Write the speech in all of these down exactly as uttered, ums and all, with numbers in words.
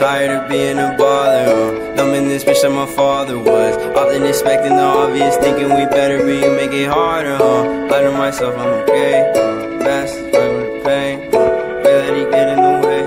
Tired of being a bother, uh. Numbing this bitch like my father was. Often expecting the obvious, thinking we better, but you make it harder, huh? Lie to myself, I'm okay, uh. Mess, fight with the pain, uh. Pray that he get in the way.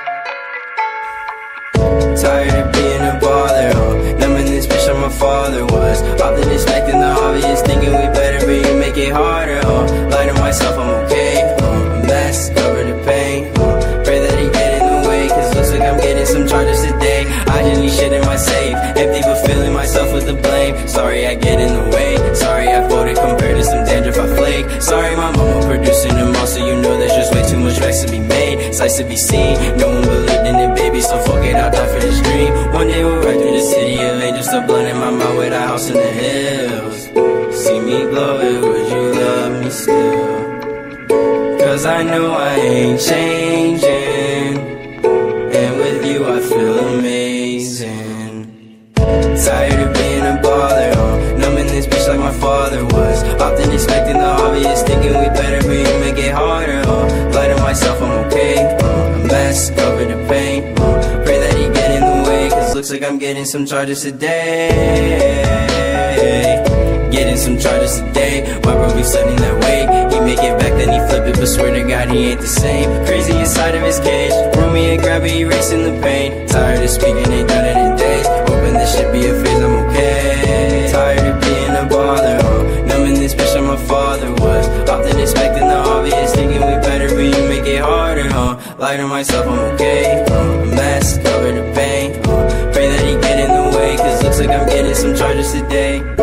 Tired of being a bother, uh. Numbing this bitch like my father was. Often expecting the obvious, thinking we better, but you make it harder, huh? Lie to myself, I'm okay, uh. Mess, cover the pain, uh. Pray that he get in the way, cause looks like I'm getting some charges today. I just need shit in my safe, empty but feeling myself with the blame. Sorry I get in the way, sorry I folded compared to some dandruff I flake. Sorry my mama producing them all, so you know there's just way too much racks to be made. Sights to be seen, no one believed in it, baby, so fuck it, I'll die for this dream. One day we'll ride through the city of angels, a blunt in my mouth with a house in the hills. See me glow, would you love me still? Cause I know I ain't changing, and with you I feel amazing. Tired of being a bother, uh. Numbing this bitch like my father was. Often expecting the obvious, thinking we better, but you make it harder, uh. Lie to myself, I'm okay, uh. A mess, cover the pain, uh. Pray that he get in the way, cause looks like I'm getting some charges today. Getting some charges today. My bro be studying that way. He make it back, then he flip it, but swear to God he ain't the same. Crazy inside of his cage, roll me a grab it, erasing the pain. Tired of speaking, ain't done it in days. Hoping this shit be a phase, I'm okay. Tired of being a bother, huh? Numbing this bitch like my father was. Often expecting the obvious, thinking we better, but you make it harder, huh? Lie to myself, I'm okay, huh? A mess, cover the pain, huh? Pray that he get in the way, cause looks like I'm getting some charges today.